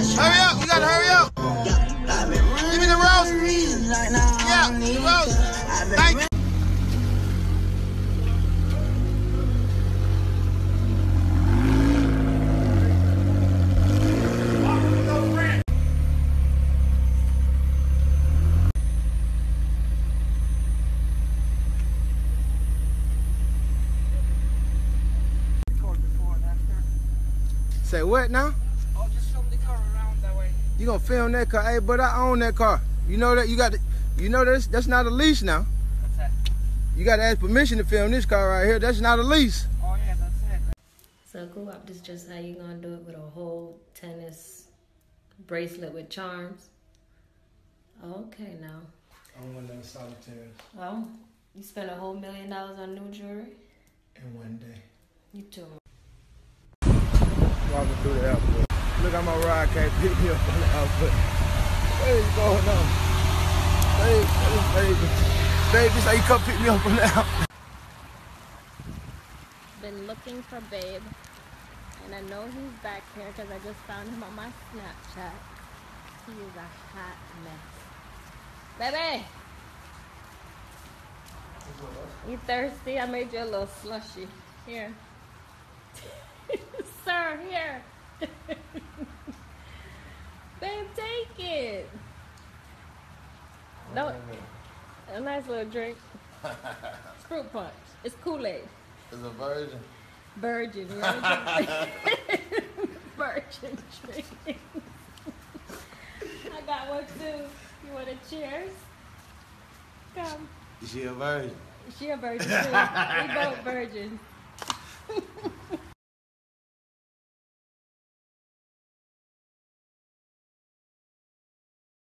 Hurry up, you gotta hurry up. Give me the roses. Yeah, the roses. Thank you. Say what now? Oh, just film the car around that way. You gonna film that car? Hey, but I own that car. You know that? You got to, you know that's not a lease now. What's that? You got to ask permission to film this car right here. That's not a lease. Oh yeah, that's it. So cool up, this is just how you gonna do it with a whole tennis bracelet with charms. Okay now. I don't want no solitaires. Well, you spent a whole $1 million on new jewelry? In one day. You too. Walking through the airport. Look, I'm on ride, can't pick me up from the airport. What is going on? Babe, this how you come pick me up from the airport. Been looking for Babe, and I know he's back here because I just found him on my Snapchat. He is a hot mess. Baby! You thirsty? I made you a little slushy. Here. Sir, here. Babe, take it. No, a nice little drink. Fruit punch. It's Kool-Aid. It's a virgin. Virgin, right? Virgin drink. I got one too. You want a cheers? Come. Is she a virgin? She a virgin too. We both virgins.